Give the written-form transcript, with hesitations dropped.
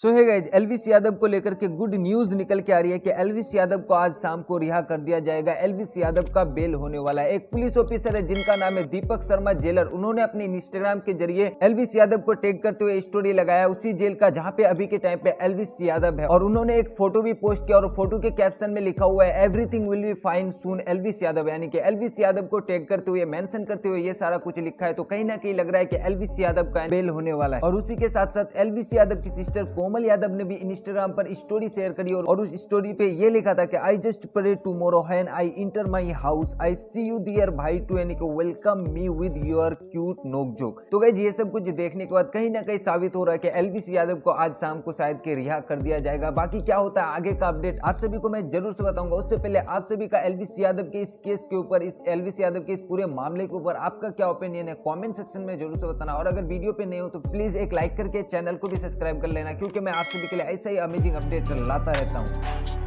सो है guys, Elvis Yadav को लेकर के गुड न्यूज निकल के आ रही है कि एलविस यादव को आज शाम को रिहा कर दिया जाएगा। एलविस यादव का बेल होने वाला है। एक पुलिस ऑफिसर है जिनका नाम है दीपक शर्मा जेलर, उन्होंने अपने इंस्टाग्राम के जरिए एलविस यादव को टैग करते हुए स्टोरी लगाया उसी जेल का जहां पे अभी के टाइम पे एलविस यादव है। और उन्होंने एक फोटो भी पोस्ट किया और फोटो के कैप्शन में लिखा हुआ है everything will be fine soon Elvish Yadav, यानी कि एलविस यादव को टैग करते हुए मेंशन करते हुए ये सारा कुछ लिखा है। तो कहीं ना कहीं लग रहा है कि एलविस यादव का बेल होने वाला है। और उसी के साथ साथ एलविस यादव की सिस्टर कोमल यादव ने भी इंस्टाग्राम पर स्टोरी शेयर करी और उस स्टोरी पे ये लिखा था कि I just pray tomorrow when I enter my house I see you there भाई टू यानी कि welcome me with your cute नोक जोक। तो गाइस ये सब कुछ देखने के बाद कहीं ना कहीं साबित हो रहा है कि एलविस यादव को आज शाम को शायद के रिहा कर दिया जाएगा। बाकी क्या होता है आगे का अपडेट आप सभी को मैं जरूर से बताऊंगा। उससे पहले आप सभी का एलविस यादव के इस केस के ऊपर, इस एलविस यादव के इस पूरे मामले के ऊपर आपका क्या ओपिनियन है कमेंट सेक्शन में जरूर से बताना। और अगर वीडियो पे नए हो तो प्लीज एक लाइक करके चैनल को भी सब्सक्राइब कर लेना, क्योंकि मैं आप सभी के लिए ऐसा ही अमेजिंग अपडेट लाता रहता हूँ।